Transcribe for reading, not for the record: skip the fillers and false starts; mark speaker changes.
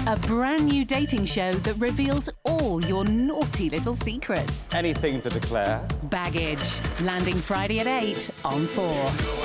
Speaker 1: a brand new dating show that reveals all your naughty little secrets.
Speaker 2: Anything to declare?
Speaker 1: Baggage, landing Friday at 8 on 4.